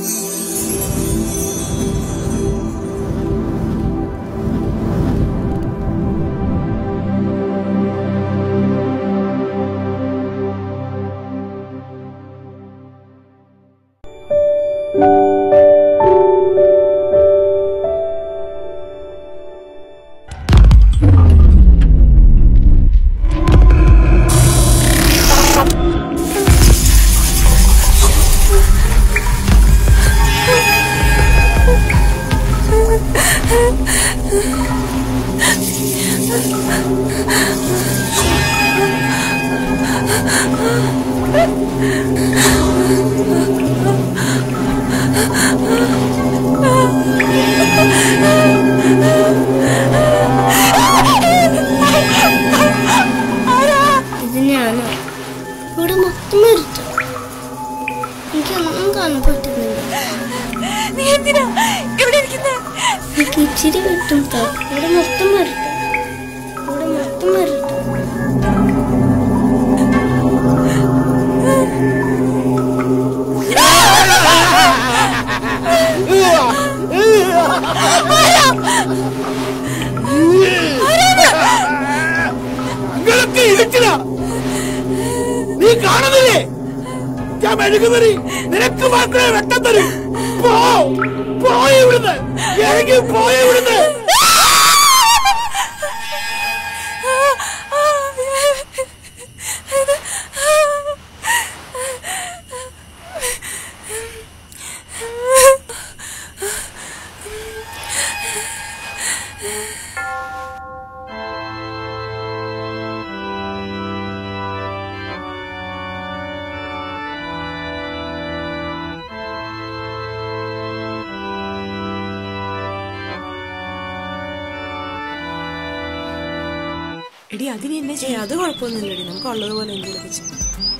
എടി അതിന് എന്നെ ചെയ്യാം, അത് കുഴപ്പമൊന്നുമില്ലടി, നമുക്ക് ഉള്ളതുപോലെ എന്തെങ്കിലും ചെയ്യാം.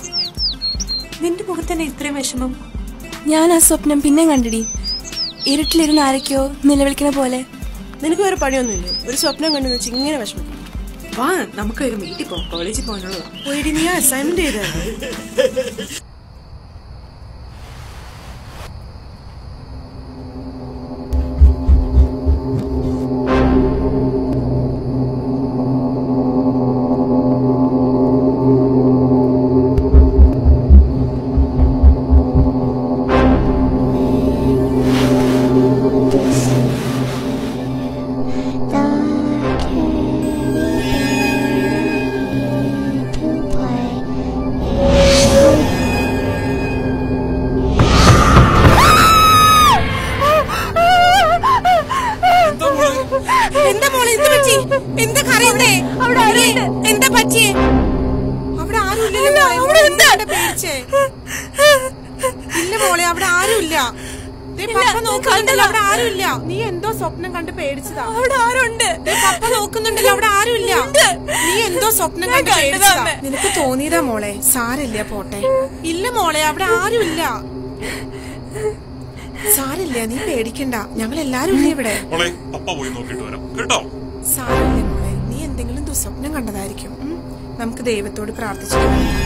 നിന്റെ മുഖത്ത് തന്നെ ഇത്രയും വിഷമം? ഞാൻ ആ സ്വപ്നം പിന്നെ കണ്ടിടി, ഇരുട്ടിലിരുന്ന് ആരൊക്കെയോ നിലവിളിക്കുന്ന പോലെ. നിനക്ക് വേറെ പണിയൊന്നുമില്ലേ? ഒരു സ്വപ്നം കണ്ടെന്ന് വെച്ച് ഇങ്ങനെ വിഷമം. വാ നമുക്ക് ഒരു വീട്ടിൽ പോകാം, കോളേജിൽ പോകാനുള്ളതാ. പോയിടി, നീ അസൈൻമെന്റ് ചെയ്ത നീ എന്തോ സ്വപ്നം കണ്ട് പേടിച്ചതാ. അവിടെ ആരുണ്ട്? പപ്പ നോക്കുന്നുണ്ടല്ലോ, അവിടെ ആരുമില്ല. നീ എന്തോ സ്വപ്നം കണ്ട് പേടിച്ചതാ. നിനക്ക് തോന്നിയതാ മോളെ, സാരില്ല പോട്ടെ. ഇല്ല മോളെ, അവിടെ ആരുമില്ല. സാരില്ല, നീ പേടിക്കണ്ട, ഞങ്ങൾ എല്ലാരും ഇല്ല ഇവിടെ. സാരില്ല മോളെ, നീ എന്തെങ്കിലും ദുസ്വപ്നം കണ്ടതായിരിക്കും. നമുക്ക് ദൈവത്തോട് പ്രാർത്ഥിച്ചു.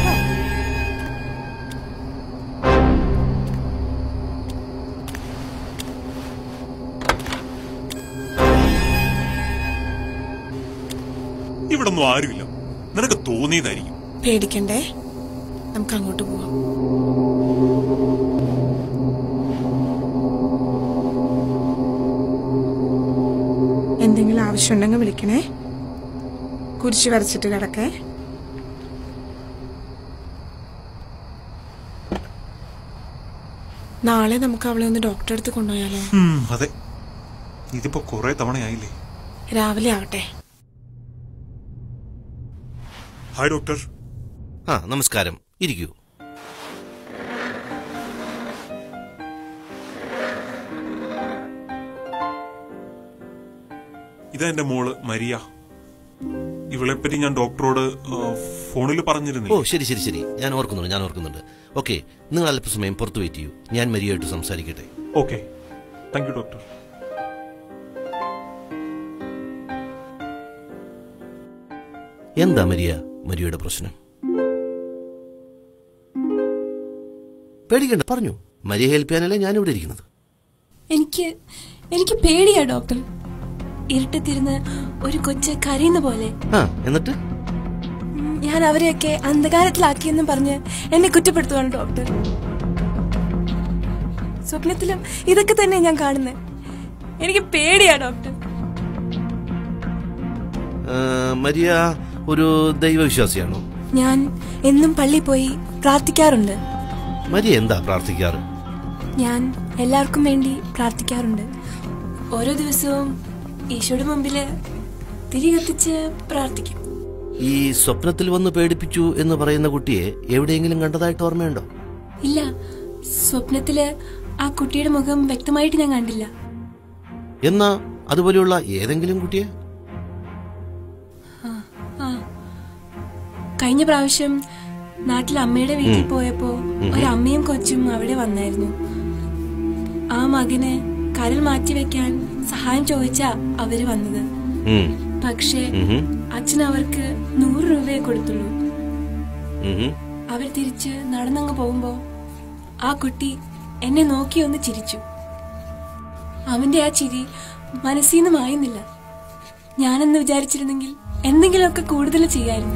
ഇവിടെ ഒന്നും ആരുമില്ല, നിനക്ക് തോന്നിയതായിരിക്കും. പേടിക്കണ്ടേ, നമുക്ക് അങ്ങോട്ട് പോവാം. എന്തെങ്കിലും ആവശ്യമുണ്ടെങ്കിൽ വിളിക്കണേ. കുരിശ് വരച്ചിട്ട് കിടക്കേ. നാളെ നമുക്ക് അവളെ ഒന്ന് ഡോക്ടറെ അടുത്ത് കൊണ്ടുപോയാലോ? അതെ, ഇതിപ്പോ കുറെ തവണയായില്ലേ. രാവിലെ ആവട്ടെ. Hi doctor. നമസ്കാരം, ഇരിക്കൂ. ഇതാ എന്റെ മോള് മരിയ. ഇവളെപ്പറ്റി ഞാൻ ഡോക്ടറോട് ഫോണിൽ പറഞ്ഞിരുന്നു. ഓ ശരി ശരി ശരി, ഞാൻ ഓർക്കുന്നുണ്ട്. ഓക്കെ, നിങ്ങൾ അല്പസമയം പുറത്തു വെയിറ്റ് ചെയ്യൂ, ഞാൻ മരിയായിട്ട് സംസാരിക്കട്ടെ. Okay, thank you doctor. എന്താ മരിയയുടെ പ്രശ്നം? പേടിക്കണ്ട, പറഞ്ഞു. മരിയെ ഹെൽപ്പ് ചെയ്യാനല്ലേ ഞാനിവിടെ ഇരിക്കുന്നത്. എനിക്ക് പേടിയാ ഡോക്ടർ. ഇരുട്ടത്തിരുന്ന് ഒരു കൊച്ച് കരയുന്ന പോലെ. എന്നിട്ട് ഞാൻ അവരെയൊക്കെ അന്ധകാരത്തിലാക്കിയെന്നും പറഞ്ഞ് എന്നെ കുറ്റപ്പെടുത്തുവാണ് ഡോക്ടർ. സ്വപ്നത്തിലും ഇതൊക്കെ തന്നെ ഞാൻ കാണുന്നത്. എനിക്ക് പേടിയാ ഡോക്ടർ. മരിയ ഒരു ദൈവവിശ്വാസിയാണോ? ഞാൻ എന്നും പള്ളി പോയി പ്രാർത്ഥിക്കാറുണ്ട്. മരിയ എന്താ പ്രാർത്ഥിക്കാറ്? ഞാൻ എല്ലാവർക്കും വേണ്ടി പ്രാർത്ഥിക്കാറുണ്ട്. ഓരോ ദിവസവും ഈശോയുടെ മുമ്പില് തിരി കത്തിച്ച് പ്രാർത്ഥിക്കും. ഈ സ്വപ്നത്തിൽ വന്ന് പേടിപ്പിച്ചു എന്ന് പറയുന്ന കുട്ടിയെ എവിടെയെങ്കിലും കണ്ടതായിട്ട് ഓർമ്മയുണ്ടോ? ഇല്ല, സ്വപ്നത്തില് ആ കുട്ടിയുടെ മുഖം വ്യക്തമായിട്ട് ഞാൻ കണ്ടില്ല. എന്നാ അതുപോലെയുള്ള ഏതെങ്കിലും കുട്ടിയെ? കഴിഞ്ഞ പ്രാവശ്യം നാട്ടിൽ അമ്മയുടെ വീട്ടിൽ പോയപ്പോ ഒരമ്മയും കൊച്ചും അവിടെ വന്നായിരുന്നു. ആ മകന് കരൽ മാറ്റി വെക്കാൻ സഹായം ചോദിച്ചാ അവര് വന്നത്. പക്ഷേ അച്ഛൻ അവർക്ക് 100 രൂപയെ കൊടുത്തുള്ളൂ. അവർ തിരിച്ച് നടന്നങ്ങ് പോകുമ്പോ ആ കുട്ടി എന്നെ നോക്കി ഒന്ന് ചിരിച്ചു. അവന്റെ ആ ചിരി മനസ്സിന്ന് മായുന്നില്ല. ഞാനെന്ന് വിചാരിച്ചിരുന്നെങ്കിൽ എന്തെങ്കിലുമൊക്കെ കൂടുതൽ ചെയ്യായിരുന്നു.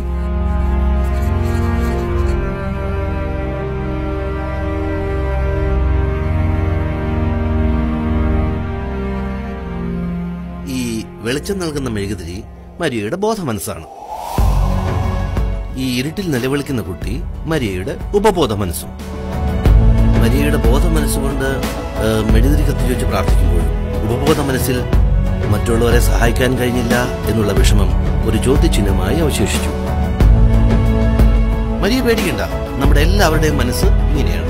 ഈ വെളിച്ചം നൽകുന്ന മെഴുകുതിരി മരിയയുടെ ബോധ മനസ്സാണ്. ഈ ഇരുട്ടിൽ നിലവിളിക്കുന്ന കുട്ടി മരിയയുടെ ഉപബോധ മനസ്സും. മരിയയുടെ ബോധ മനസ്സുകൊണ്ട് മെഴുകുതിരി കത്തിച്ചു വെച്ച് പ്രാർത്ഥിക്കുമ്പോൾ ഉപബോധ മനസ്സിൽ മറ്റുള്ളവരെ സഹായിക്കാൻ കഴിഞ്ഞില്ല എന്നുള്ള വിഷമം ഒരു ചോദ്യചിഹ്നമായി അവശേഷിച്ചു. മരിയ പേടിക്കണ്ട, നമ്മുടെ എല്ലാവരുടെയും മനസ്സ് ഇങ്ങനെയാണ്.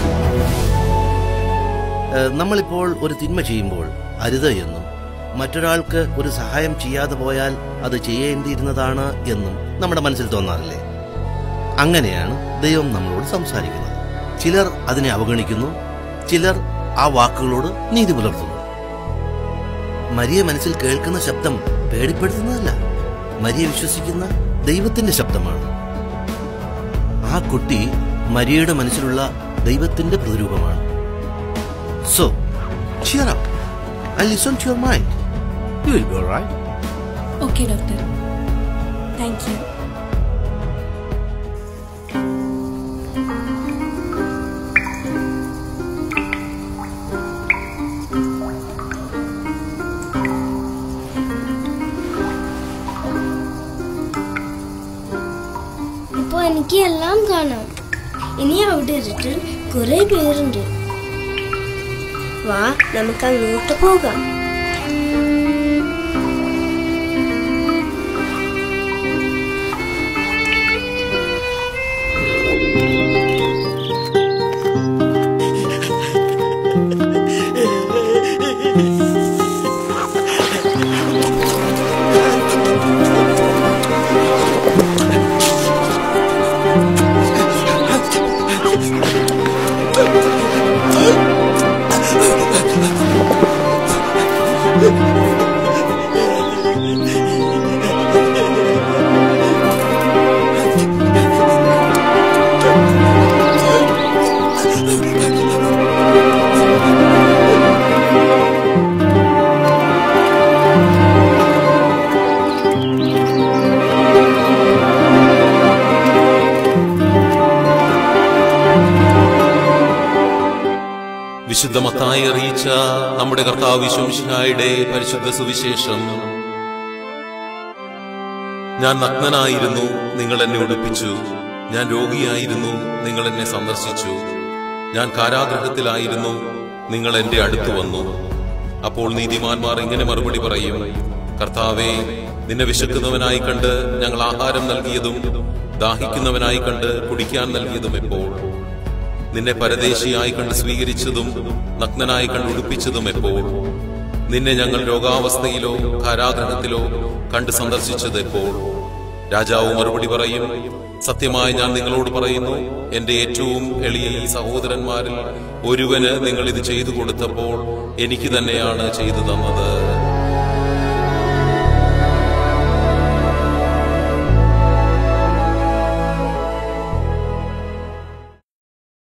നമ്മളിപ്പോൾ ഒരു തിന്മ ചെയ്യുമ്പോൾ അരുത് എന്നും മറ്റൊരാൾക്ക് ഒരു സഹായം ചെയ്യാതെ പോയാൽ അത് ചെയ്യേണ്ടിയിരുന്നതാണ് എന്നും നമ്മുടെ മനസ്സിൽ തോന്നാറില്ലേ? അങ്ങനെയാണ് ദൈവം നമ്മളോട് സംസാരിക്കുന്നത്. ചിലർ അതിനെ അവഗണിക്കുന്നു, ചിലർ ആ വാക്കുകളോട് നീതി പുലർത്തുന്നു. മരിയ മനസ്സിൽ കേൾക്കുന്ന ശബ്ദം പേടിപ്പെടുത്തുന്നതല്ല, മരിയ വിശ്വസിക്കുന്ന ദൈവത്തിന്റെ ശബ്ദമാണ്. ആ കുട്ടി മരിയയുടെ മനസ്സിലുള്ള ദൈവത്തിന്റെ പ്രതിരൂപമാണ്. So, cheer up and listen to your mind. You will be all right. Okay, doctor. Thank you. ഇപ്പൊ എനിക്ക് എല്ലാം കാണാം. ഇനി അവിടെ ഇരുട്ടിൽ കുറെ പേരുണ്ട്. വാ, നമുക്ക് അങ്ങോട്ട് പോകാം. വിശുദ്ധ മത്തായി അറിയിച്ച നമ്മുടെ കർത്താവ് യേശുമിശിഹായുടെ പരിശുദ്ധ സുവിശേഷം. ഞാൻ നഗ്നനായിരുന്നു, നിങ്ങൾ എന്നെ ഉടുപ്പിച്ചു. ഞാൻ രോഗിയായിരുന്നു, നിങ്ങൾ എന്നെ സന്ദർശിച്ചു. ഞാൻ കാരാഗൃഹത്തിലായിരുന്നു, നിങ്ങൾ എന്റെ അടുത്ത് വന്നു. അപ്പോൾ നീതിമാന്മാർ ഇങ്ങനെ മറുപടി പറയും: കർത്താവേ, നിന്നെ വിശക്കുന്നവനായി കണ്ട് ഞങ്ങൾ ആഹാരം നൽകിയതും ദാഹിക്കുന്നവനായി കണ്ട് കുടിക്കാൻ നൽകിയതും എപ്പോൾ? നിന്നെ പരദേശിയായി കണ്ട് സ്വീകരിച്ചതും നഗ്നനായി കണ്ട് ഉടുപ്പിച്ചതും എപ്പോൾ? നിന്നെ ഞങ്ങൾ രോഗാവസ്ഥയിലോ കാരാഗൃഹത്തിലോ കണ്ട് സന്ദർശിച്ചത് എപ്പോൾ? രാജാവ് മറുപടി പറയും: സത്യമായി ഞാൻ നിങ്ങളോട് പറയുന്നു, എന്റെ ഏറ്റവും എളിയ ഈ സഹോദരന്മാരിൽ ഒരുവന് നിങ്ങൾ ഇത് ചെയ്തു കൊടുത്തപ്പോൾ എനിക്ക് തന്നെയാണ് ചെയ്തു തന്നത്.